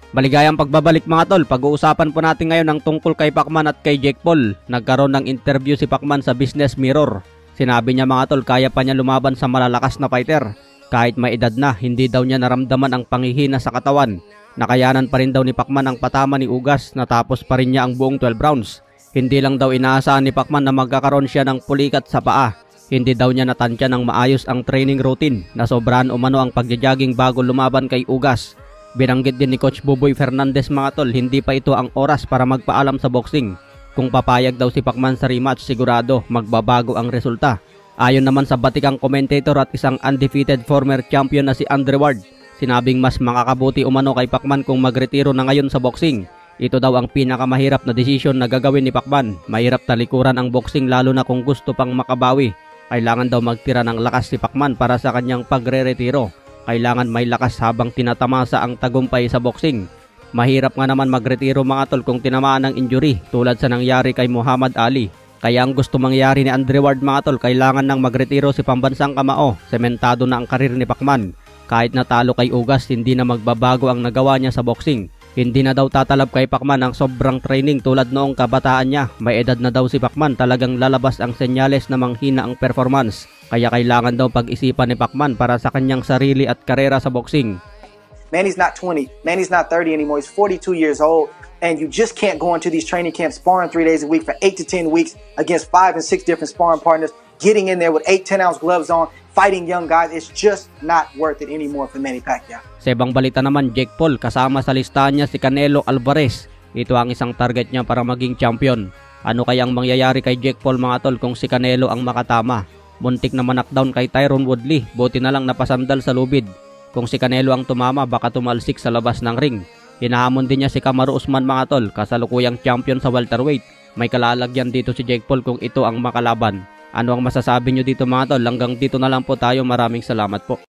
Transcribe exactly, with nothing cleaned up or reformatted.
Maligayang pagbabalik mga tol, pag-uusapan po natin ngayon ang tungkol kay Pacman at kay Jake Paul. Nagkaroon ng interview si Pacman sa Business Mirror. Sinabi niya mga tol, kaya pa niya lumaban sa malalakas na fighter. Kahit may edad na, hindi daw niya naramdaman ang panghihina sa katawan. Nakayanan pa rin daw ni Pacman ang patama ni Ugas, natapos pa rin niya ang buong twelve rounds. Hindi lang daw inaasahan ni Pacman na magkakaroon siya ng pulikat sa paa. Hindi daw niya natansya ng maayos ang training routine, na sobrahan umano ang pagja-jogging bago lumaban kay Ugas. Binanggit din ni Coach Buboy Fernandez mga tol, hindi pa ito ang oras para magpaalam sa boxing. Kung papayag daw si Pacman sa rematch, sigurado magbabago ang resulta. Ayon naman sa batikang commentator at isang undefeated former champion na si Andre Ward, sinabing mas makakabuti umano kay Pacman kung magretiro na ngayon sa boxing. Ito daw ang pinakamahirap na desisyon na gagawin ni Pacman. Mahirap talikuran ang boxing lalo na kung gusto pang makabawi. Kailangan daw magtira ng lakas si Pacman para sa kanyang pagre-retiro. Kailangan may lakas habang tinatamasa ang tagumpay sa boxing. Mahirap nga naman magretiro mga tol kung tinamaan ng injury tulad sa nangyari kay Muhammad Ali. Kaya ang gusto mangyari ni Andre Ward mga tol, kailangan nang magretiro si pambansang kamao. Sementado na ang karir ni Pacman. Kahit natalo kay Ugas, hindi na magbabago ang nagawa niya sa boxing. Hindi na daw tatalab kay Pacman ang sobrang training tulad noong kabataan niya. May edad na daw si Pacman, talagang lalabas ang senyales na manghina ang performance. Kaya kailangan daw pag-isipan ni Pacman para sa kanyang sarili at karera sa boxing. Manny's not twenty, Manny's not thirty anymore, he's forty-two years old. And you just can't go into these training camps sparring three days a week for eight to ten weeks against five and six different sparring partners, getting in there with eight, ten ounce gloves on, fighting young guys. It's just not worth it anymore for Manny Pacquiao. Sa ibang balita naman, Jake Paul, kasama sa listahan niya si Canelo Alvarez. Ito ang isang target niya para maging champion. Ano kaya ang mangyayari kay Jake Paul mga tol kung si Canelo ang makatama? Muntik na knockdown kay Tyron Woodley, buti na lang napasandal sa lubid. Kung si Canelo ang tumama, baka tumalsik sa labas ng ring. Hinahamon din niya si Kamaru Usman mga tol, kasalukuyang champion sa welterweight. May kalalagyan dito si Jake Paul kung ito ang makalaban. Ano ang masasabi nyo dito mga tol? Hanggang dito na lang po tayo, maraming salamat po.